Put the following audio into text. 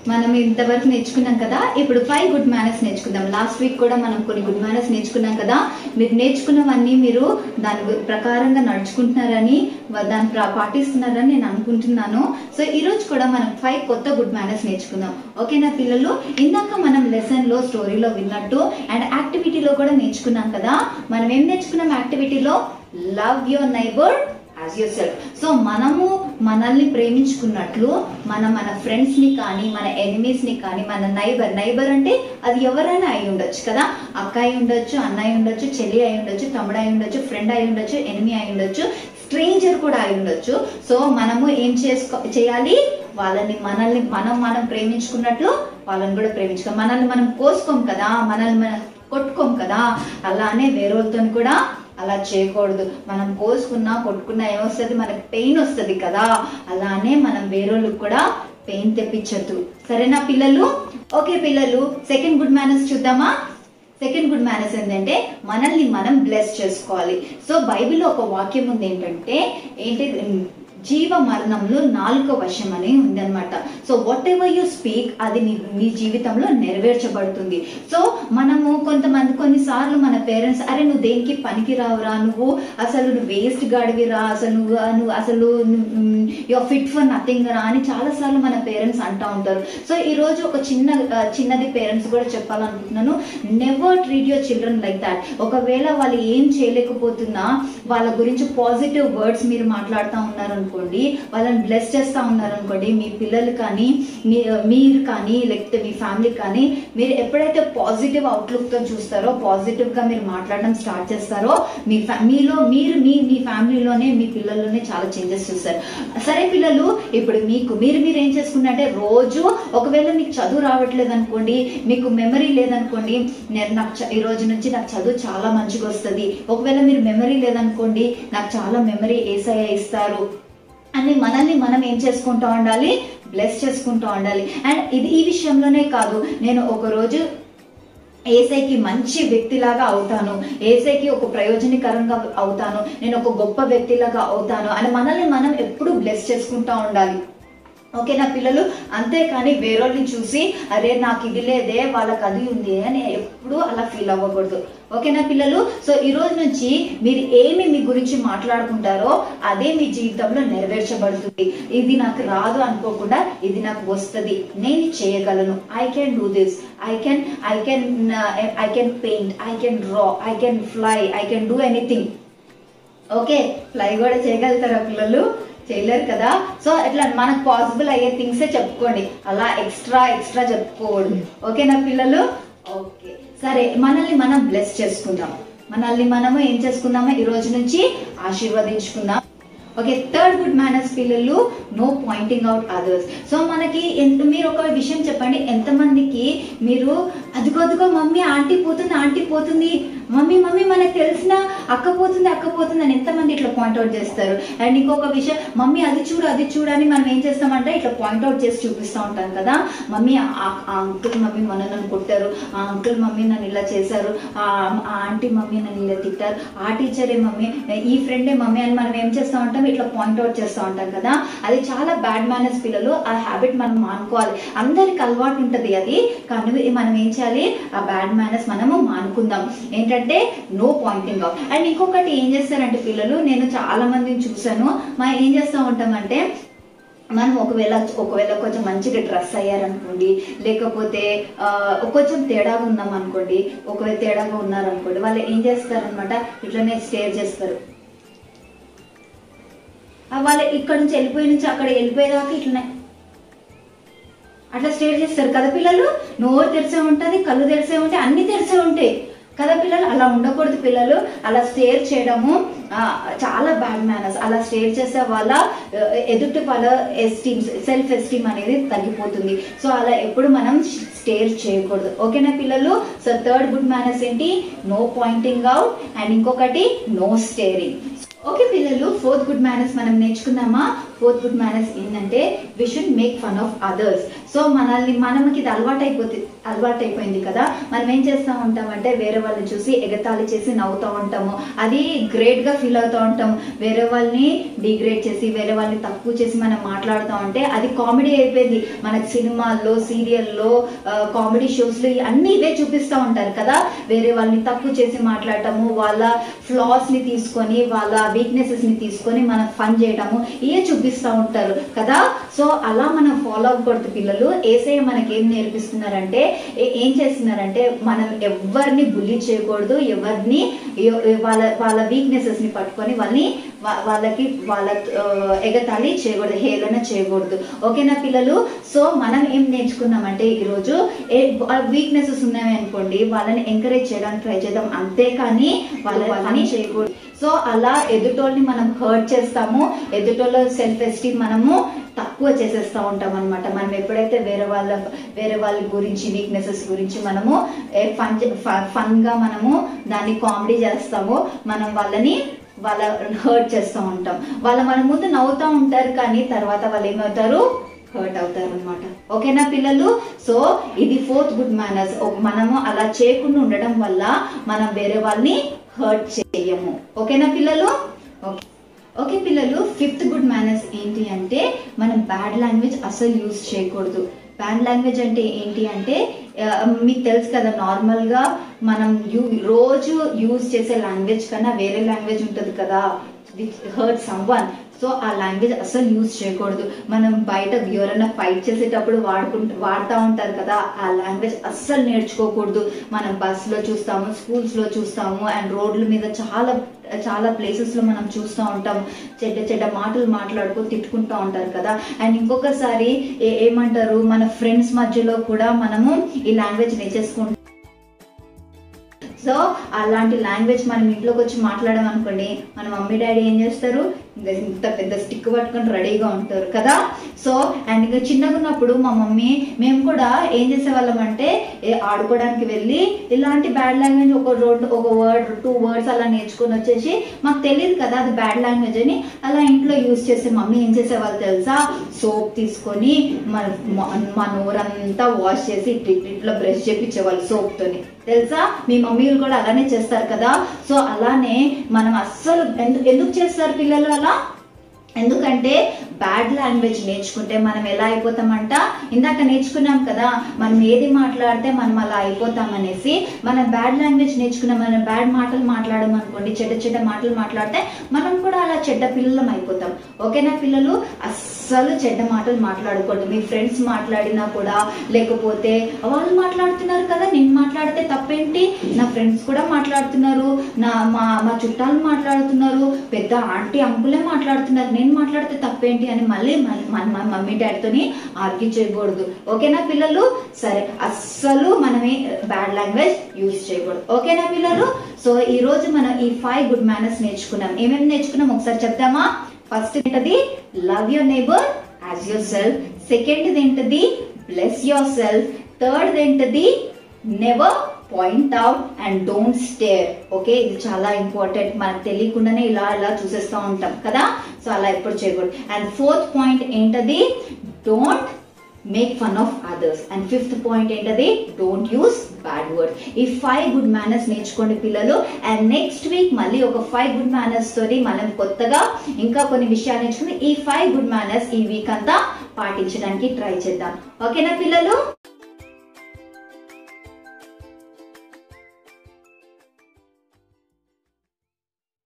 మనం ఇంతవరకు నేర్చుకున్నాం కదా. ఇప్పుడు 5 గుడ్ మేనర్స్ నేర్చుకుందాం. లాస్ట్ వీక్ కూడా మనం కొన్ని గుడ్ మేనర్స్ నేర్చుకున్నాం కదా. మీరు నేర్చుకున్నవన్నీ మీరు దాని ప్రకారంగా నడుచుకుంటున్నారని, దాన్ని పాటిస్తున్నారని నేను అనుకుంటున్నాను. సో ఈరోజు కూడా మనం 5 కొత్త గుడ్ మేనర్స్ నేర్చుకుందాం. ఓకేనా పిల్లలు? ఇందాక మనం లెసన్లో స్టోరీలో విన్నట్టు అండ్ యాక్టివిటీలో కూడా నేర్చుకున్నాం కదా. మనం ఏం నేర్చుకున్నాం యాక్టివిటీలో? Love your neighbour as yourself. So మనము మనల్ని ప్రేమించుకున్నట్లు మన ఫ్రెండ్స్ని కానీ, మన ఎనిమీస్ని కానీ, మన నైబర్ అంటే అది ఎవరైనా అయి ఉండొచ్చు కదా. అక్క అయి ఉండొచ్చు, అన్న అయి ఉండొచ్చు, చెల్లి అయి ఉండొచ్చు, తమ్ముడు అయి ఉండొచ్చు, ఫ్రెండ్ అయి ఉండొచ్చు, ఎనిమీ అయి ఉండొచ్చు, స్ట్రేంజర్ కూడా అయి ఉండొచ్చు. సో మనము ఏం చేయాలి? వాళ్ళని మనం ప్రేమించుకున్నట్లు వాళ్ళని కూడా ప్రేమించుకోం. మనల్ని మనం కోసుకోం కదా, మనల్ని మనం కొట్టుకోం కదా. అలానే వేరేతో కూడా అలా చేయకూడదు. మనం కోసుకున్నా కొట్టుకున్నా ఏమొస్తుంది? మనకు పెయిన్ వస్తుంది కదా. అలానే మనం వేరేళ్ళకి కూడా పెయిన్ తెప్పించద్దు. సరేనా పిల్లలు? ఓకే పిల్లలు, సెకండ్ గుడ్ మేనర్స్ చూద్దామా? సెకండ్ గుడ్ మేనర్స్ ఏంటంటే మనల్ని మనం బ్లెస్ చేసుకోవాలి. సో బైబిల్లో ఒక వాక్యం ఉంది ఏంటంటే జీవ మరణంలో 4 వశం అని ఉందన్నమాట. So whatever you speak అది నీ జీవితంలో నెరవేర్చబడుతుంది. సో మనము కొన్నిసార్లు మన పేరెంట్స్, అరే నువ్వు దేనికి పనికి రావురా, నువ్వు వేస్ట్ గాడివిరా, అసలు యువర్ ఫిట్ ఫర్ నథింగ్ రా అని చాలాసార్లు మన పేరెంట్స్ అంటూ ఉంటారు. సో ఈరోజు ఒక చిన్నది పేరెంట్స్ కూడా చెప్పాలనుకుంటున్నాను. Never treat your children like that. ఒకవేళ వాళ్ళు ఏం చేయలేకపోతున్నా వాళ్ళ గురించి పాజిటివ్ వర్డ్స్ మీరు మాట్లాడుతూ ఉన్నారనుకోండి, వాళ్ళని బ్లెస్ చేస్తూ ఉన్నారనుకోండి, మీ పిల్లలు కానీ మీరు కానీ లేకపోతే మీ ఫ్యామిలీ కానీ, మీరు ఎప్పుడైతే పాజిటివ్ అవుట్లుక్తో చూస్తారో, పాజిటివ్గా మీరు మాట్లాడడం స్టార్ట్ చేస్తారో, మీ ఫ్యామిలీలోనే మీ పిల్లల్లోనే చాలా చేంజెస్ చూస్తారు. సరే పిల్లలు, ఇప్పుడు మీరు ఏం చేసుకున్నారంటే రోజు ఒకవేళ మీకు చదువు రావట్లేదు అనుకోండి, మీకు మెమరీ లేదనుకోండి, ఈ రోజు నుంచి నాకు చదువు చాలా మంచిగా వస్తుంది. ఒకవేళ మీరు మెమరీ లేదనుకోండి, నాకు చాలా మెమరీ యేసయ్య ఇస్తారు అని మనల్ని మనం ఏం చేసుకుంటూ ఉండాలి? బ్లెస్ చేసుకుంటూ ఉండాలి. అండ్ ఈ విషయంలోనే కాదు, నేను ఒకరోజు యేసయ్యకి మంచి వ్యక్తిలాగా అవుతాను, యేసయ్యకి ఒక ప్రయోజనకరంగా అవుతాను, నేను ఒక గొప్ప వ్యక్తిలాగా అవుతాను అని మనల్ని మనం ఎప్పుడూ బ్లెస్ చేసుకుంటూ ఉండాలి. ఓకేనా పిల్లలు? అంతేకాని వేరేళ్ళని చూసి అరే నాకు ఇది లేదే, వాళ్ళకి అది ఉంది అని ఎప్పుడు అలా ఫీల్ అవ్వకూడదు. ఓకేనా పిల్లలు? సో ఈ రోజు నుంచి మీరు ఏమి మీ గురించి మాట్లాడుకుంటారో అదే మీ జీవితంలో నెరవేర్చబడుతుంది. ఇది నాకు రాదు అనుకోకుండా ఇది నాకు వస్తుంది, నేను చేయగలను, I can do this, I can paint, I can draw, I can fly, I can do anything. Okay, fly కూడా చేయగలుగుతారా పిల్లలు? చేయలేరు కదా. సో ఇట్లా మనకు పాసిబుల్ అయ్యే థింగ్సే చెప్పుకోండి, అలా ఎక్స్ట్రా చెప్పుకోకూడదు. ఓకేనా పిల్లలు? ఓకే సరే, మనల్ని మనం బ్లెస్ చేసుకుందాం. మనల్ని మనము ఏం చేసుకుందామో ఈ రోజు నుంచి ఆశీర్వదించుకుందాం. ఓకే, థర్డ్ గుడ్ మేనర్స్ పిల్లలు, no pointing out others. So మనకి మీరు ఒక విషయం చెప్పండి, ఎంతమందికి మీరు అదిగో మమ్మీ ఆంటీ పోతుంది, మమ్మీ మనకు తెలిసిన అక్క పోతుంది అని ఎంతమంది ఇట్లా పాయింట్అవుట్ చేస్తారు. అండ్ ఇంకొక విషయం, మమ్మీ అది చూడు అని మనం ఏం చేస్తామంటే ఇట్లా పాయింట్అవుట్ చేసి చూపిస్తూ ఉంటాం కదా. మమ్మీ ఆ అంకుల్ మమ్మీ నన్ను కొట్టారు, ఆ అంకుల్ మమ్మీ నన్ను ఇలా చేశారు, ఆ ఆంటీ మమ్మీ నన్ను ఇలా తిట్టారు, ఆ టీచరే మమ్మీ, ఈ ఫ్రెండే మమ్మీ అని మనం ఏం చేస్తూ ఉంటాం? ఇట్లా పాయింట్అవుట్ చేస్తూ ఉంటాం కదా. అది చాలా బ్యాడ్ మేనర్స్ పిల్లలు. ఆ హ్యాబిట్ మనం మానుకోవాలి. అందరికి అలవాటు ఉంటుంది అది, కానీ మనం ఏం చేయాలి? ఆ బ్యాడ్ మేనర్స్ మనము మానుకుందాం. ఏంటంటే నో పాయింటింగ్ అవుట్. అండ్ ఇంకొకటి ఏం చేస్తారంటే పిల్లలు, నేను చాలా మందిని చూసాను, మనం ఏం చేస్తూ ఉంటామంటే మనం ఒకవేళ కొంచెం మంచిగా డ్రెస్ అయ్యారనుకోండి, లేకపోతే కొంచెం తేడాగా ఉన్నాం అనుకోండి, ఒకవేళ తేడాగా ఉన్నారనుకోండి, వాళ్ళు ఏం చేస్తారనమాట, ఇట్లనే స్టేర్ చేస్తారు. వాళ్ళు ఇక్కడ నుంచి అక్కడ వెళ్ళిపోయేదాకా ఇట్లనే అట్లా స్టేర్ చేస్తారు కదా పిల్లలు. నోరు తెరిసే ఉంటుంది, కళ్ళు తెరిసే ఉంటాయి, అన్ని తెరిసే ఉంటాయి కదా పిల్లలు. అలా ఉండకూడదు పిల్లలు. అలా స్టేర్ చేయడము చాలా బ్యాడ్ మేనర్స్. అలా స్టేర్ చేసే వాళ్ళ వాళ్ళ సెల్ఫ్ ఎస్టీమ్ అనేది తగ్గిపోతుంది. సో అలా ఎప్పుడు మనం స్టేర్ చేయకూడదు. ఓకేనా పిల్లలు? సో థర్డ్ గుడ్ మేనర్స్ ఏంటి? నో పాయింటింగ్ అవుట్, అండ్ ఇంకొకటి నో స్టేరింగ్. ఓకే పిల్లలు, ఫోర్త్ గుడ్ మేనర్స్ మనం నేర్చుకుందామా? ఫోర్త్ గుడ్ మేనర్స్ ఏంటంటే we should make fun of others. So మనకి ఇది అలవాటైపోయింది కదా, మనం ఏం చేస్తూ ఉంటామంటే వేరే వాళ్ళని చూసి ఎగతాళి చేసి నవ్వుతూ ఉంటాము, అది గ్రేట్గా ఫీల్ అవుతూ ఉంటాము. వేరే వాళ్ళని డిగ్రేడ్ చేసి వేరే వాళ్ళని తక్కువ చేసి మనం మాట్లాడుతూ ఉంటే అది కామెడీ అయిపోయింది. మనకి సినిమాల్లో, సీరియల్లో, కామెడీ షోస్లో అన్నీ ఇవే చూపిస్తూ ఉంటారు కదా, వేరే వాళ్ళని తక్కువ చేసి మాట్లాడటము, వాళ్ళ ఫ్లాస్ని తీసుకొని వాళ్ళ వీక్నెసెస్ని తీసుకొని మనం ఫన్ చేయటము, ఇవే చూపిస్తూ ఉంటారు కదా. సో అలా మనం ఫాలో అవ్వకూడదు పిల్లలు. యేసయ్య మనకి ఏం నేర్పిస్తున్నారంటే, ఏం చేస్తున్నారంటే మనం ఎవరిని బుల్లీ చేయకూడదు, ఎవరిని వాళ్ళ వీక్నెసెస్ని పట్టుకొని వాళ్ళకి ఎగతాళి చేయకూడదు, హేళన చేయకూడదు. ఓకేనా పిల్లలు? సో మనం ఏం నేర్చుకున్నామంటే ఈరోజు వీక్నెసెస్ ఉన్నాయి అనుకోండి, వాళ్ళని ఎంకరేజ్ చేయడానికి ట్రై చేద్దాం, అంతేకాని వాళ్ళని చేయకూడదు. సో అలా ఎదుటోళ్ళని మనం హర్ట్ చేస్తాము, ఎదుటోళ్ళ సెల్ఫ్ ఎస్టీమ్ మనము తక్కువ చేసేస్తూ ఉంటాం అనమాట. మనం ఎప్పుడైతే వేరే వాళ్ళ గురించి వీక్నెసెస్ గురించి మనము ఫన్గా మనము దాన్ని కామెడీ చేస్తామో, మనం వాళ్ళని హర్ట్ చేస్తూ ఉంటాం. మన ముందు నవ్వుతూ ఉంటారు కానీ తర్వాత వాళ్ళు ఏమవుతారు, హర్ట్ అవుతారు అనమాట. ఓకేనా పిల్లలు? సో ఇది ఫోర్త్ గుడ్ మేనర్స్. మనము అలా చేయకుండా ఉండడం వల్ల మనం వేరే వాళ్ళని హర్ట్ చేయము. ఓకేనా పిల్లలు? ఓకే పిల్లలు, ఫిఫ్త్ గుడ్ మేనర్స్ ఏంటి అంటే మనం బ్యాడ్ లాంగ్వేజ్ అసలు యూజ్ చేయకూడదు. బ్యాడ్ లాంగ్వేజ్ అంటే ఏంటి అంటే మీకు తెలుసు కదా, నార్మల్గా మనం రోజు యూజ్ చేసే లాంగ్వేజ్ కన్నా వేరే లాంగ్వేజ్ ఉంటుంది కదా, విచ్ హర్ట్ సమ్వన్. సో ఆ లాంగ్వేజ్ అసలు యూజ్ చేయకూడదు. మనం బయట ఎవరైనా ఫైట్ చేసేటప్పుడు వాడుతూ ఉంటారు కదా, ఆ లాంగ్వేజ్ అస్సలు నేర్చుకోకూడదు. మనం బస్సులో చూస్తాము, స్కూల్స్లో చూస్తాము, అండ్ రోడ్ల మీద చాలా ప్లేసెస్లో మనం చూస్తూ ఉంటాము, చెడ్డ మాటలు మాట్లాడుకో తిట్టుకుంటూ ఉంటారు కదా. అండ్ ఇంకొకసారి ఏమంటారు, మన ఫ్రెండ్స్ మధ్యలో కూడా మనము ఈ లాంగ్వేజ్ నేర్చేసుకుంటాం. సో అలాంటి లాంగ్వేజ్ మనం ఇంట్లోకి వచ్చి మాట్లాడామనుకోండి, మన మమ్మీ డాడీ ఏం చేస్తారు, ఇంత పెద్ద స్టిక్ పట్టుకొని రెడీగా ఉంటారు కదా. సో అండ్ ఇంకా చిన్నగా ఉన్నప్పుడు మా మమ్మీ మేము కూడా ఏం చేసేవాళ్ళం అంటే ఆడుకోవడానికి వెళ్ళి ఇలాంటి బ్యాడ్ లాంగ్వేజ్ ఒక వర్డ్ 2 words అలా నేర్చుకొని వచ్చేసి, మాకు తెలియదు కదా అది బ్యాడ్ లాంగ్వేజ్ అని, అలా ఇంట్లో యూజ్ చేసే మమ్మీ ఏం చేసేవాళ్ళు తెలుసా, సోప్ తీసుకొని మా నోరంతా వాష్ చేసి ఇట్లా బ్రష్ చేపించేవాళ్ళు సోప్తోని. తెలుసా, మీ మమ్మీలు కూడా అలానే చేస్తారు కదా. సో అలానే మనం అస్సలు ఎందుకు చేస్తారు పిల్లలు అలా? ఎందుకంటే బ్యాడ్ లాంగ్వేజ్ నేర్చుకుంటే మనం ఎలా అయిపోతామంట, ఇందాక నేర్చుకున్నాం కదా, మనం ఏది మాట్లాడితే మనం అలా అయిపోతాం అనేసి. మనం బ్యాడ్ లాంగ్వేజ్ నేర్చుకున్నాం, మనం బ్యాడ్ మాటలు మాట్లాడడం అనుకోండి, చెడ్డ మాటలు మాట్లాడితే మనం కూడా అలా చెడ్డ పిల్లలం అయిపోతాం. ఓకేనా పిల్లలు? అస్సలు చెడ్డ మాటలు మాట్లాడకూడదు. మీ ఫ్రెండ్స్ మాట్లాడినా కూడా, లేకపోతే వాళ్ళు మాట్లాడుతున్నారు కదా నేను మాట్లాడితే తప్పేంటి, నా ఫ్రెండ్స్ కూడా మాట్లాడుతున్నారు, మా చుట్టాలు మాట్లాడుతున్నారు, పెద్ద ఆంటీ అంకులే మాట్లాడుతున్నారు, నేను మాట్లాడితే తప్పేంటి అని మళ్ళీ మమ్మీ డాడీతోని ఆర్గ్యూ చేయకూడదు. ఓకేనా పిల్లలు? సరే, అస్సలు మనమే బ్యాడ్ లాంగ్వేజ్ యూజ్ చేయకూడదు. ఓకేనా పిల్లలు? సో ఈ రోజు మనం ఈ 5 గుడ్ మేనర్స్ నేర్చుకున్నాం. ఏమేమి నేర్చుకున్నాం ఒకసారి చెప్తామా? ఫస్ట్ ఏంటది, love your neighbour as yourself. Second ఏంటది, బ్లెస్ యువర్ సెల్ఫ్. థర్డ్ ఏంటది, never point out and don't stare. Okay, ఇది చాలా ఇంపార్టెంట్. మనకు తెలియకుండానే ఇలా చూసేస్తూ ఉంటాం కదా, సో అలా ఎప్పుడు చేయకూడదు. అండ్ ఫోర్త్ పాయింట్ ఏంటది, don't make fun of others. And fifth point ఏంటది, డోంట్ యూస్ బ్యాడ్ వర్డ్స్. ఈ 5 గుడ్ మేనర్స్ నేర్చుకోండి పిల్లలు. అండ్ నెక్స్ట్ వీక్ మళ్ళీ ఒక 5 గుడ్ మేనర్స్ తోటి మనం కొత్తగా ఇంకా కొన్ని విషయాలు నేర్చుకుని ఈ 5 గుడ్ మేనర్స్ ఈ వీక్ అంతా పాటించడానికి ట్రై చేద్దాం. ఓకేనా పిల్లలు?